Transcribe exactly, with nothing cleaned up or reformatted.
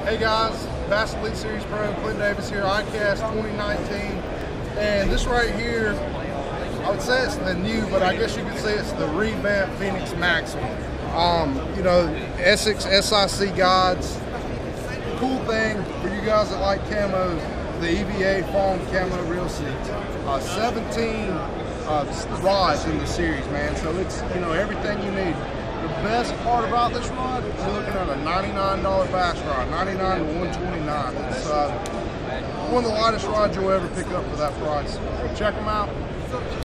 Hey guys, Bass Elite Series Pro, Clent Davis here, I CAST twenty nineteen. And this right here, I would say it's the new, but I guess you could say it's the revamped Phonix Maxim. Um, you know, Essex S I C guides. Cool thing for you guys that like camos, the E V A foam camo reel seats. Uh, seventeen uh, rods in the series, man. So it's, you know, everything you need. The best part about this rod, you're looking at a ninety-nine dollar bass rod, ninety-nine to one twenty-nine. It's uh, one of the lightest rods you'll ever pick up for that price. Check them out.